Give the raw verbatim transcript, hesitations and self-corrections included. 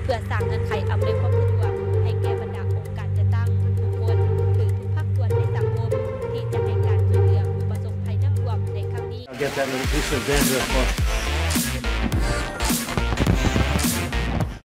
เพื่อสร้างเงื่อนไขอำนวยความสะดวกให้แก่บรรดาองค์การจัดตั้งทุกคนหรือทุกภาคส่วนในสังคมที่จะให้การช่วยเหลือผู้ประสบภัยน้ำท่วมในครั้งนี้